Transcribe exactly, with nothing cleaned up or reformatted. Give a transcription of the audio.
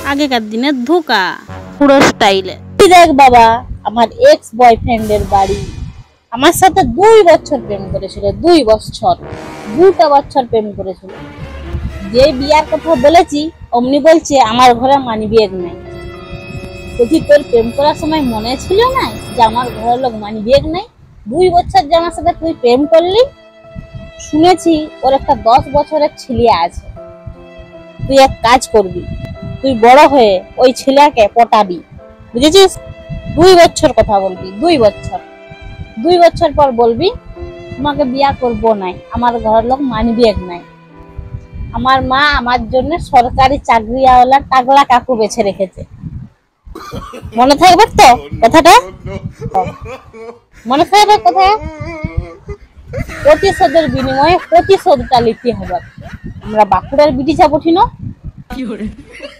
আগেকার দিনের ধোকা পুরো স্টাইলে। দেখ বাবা, আমার এক্স বয়ফ্রেন্ডের বাড়ি, আমার সাথে দুই বছর প্রেম করেছিল, দুই বছর দুটা বছর প্রেম করেছিল। যে বিয়ার কথা বলেছি অমনি বলছে আমার ঘরে মানি বিয়ে নাই। বলছি তোর প্রেম করার সময় মনে ছিল না যে আমার ঘরের লোক মানি বিয়ে নাই? দুই বছর যে আমার সাথে তুই প্রেম করলি, শুনেছি ওর একটা দশ বছরের ছেলে আছে। তুই এক কাজ করবি, তুই বড় হয়ে ওই ছেলেকে পটাবি, বুঝেছিস? দুই বছর কথা বলবি, দুই বছর দুই বছর পর বলবি তোমাকে বিয়া করবো নাই, আমার ঘরের লোক মানবি এক নাই। আমার মা আমার জন্য সরকারি চাকরিওয়ালা টাগলা কাকু বেছে রেখেছে। মনে থাকবে তো কথাটা? মনে থাকবে কথা? প্রতিশোধের বিনিময়ে প্রতিশোধটা নিতে হবে। আমরা বাঁকুড়ার বিটি যাবো ঠিক না?